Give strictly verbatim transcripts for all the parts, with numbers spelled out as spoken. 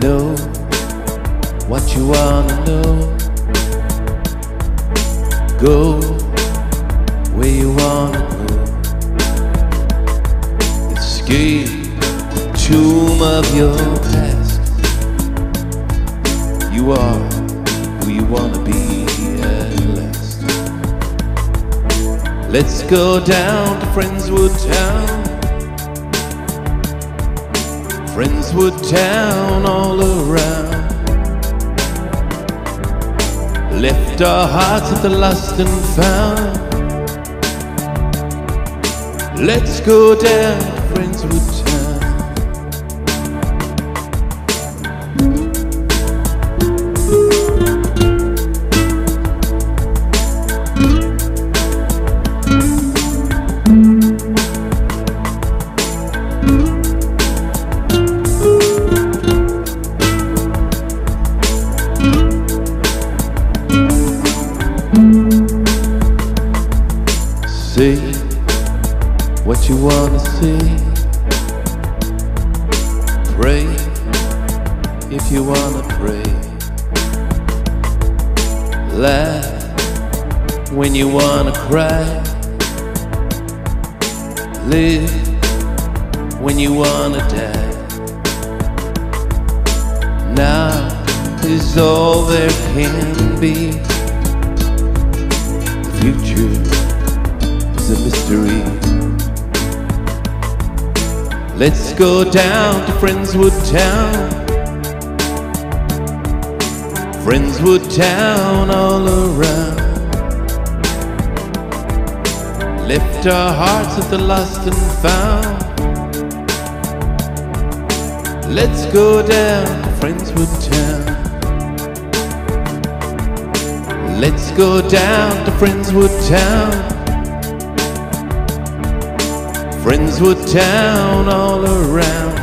Know what you wanna know. Go where you wanna go. Escape the tomb of your past. You are who you wanna be at last. Let's go down to Friendswood Town. Friendswood Town all around. Left our hearts at the lost and found. Let's go down to Friendswood Town. Say what you wanna say. Pray if you wanna pray. Laugh when you wanna cry. Live when you wanna die. Now is all there can be. The future a mystery. Let's go down to Friendswood Town. Friendswood Town all around. Left our hearts at the lost and found. Let's go down to Friendswood Town. Let's go down to Friendswood Town. Friendswood Town all around.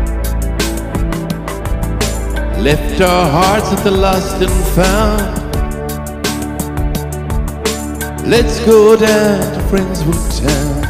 Left our hearts at the lost and found. Let's go down to Friendswood Town.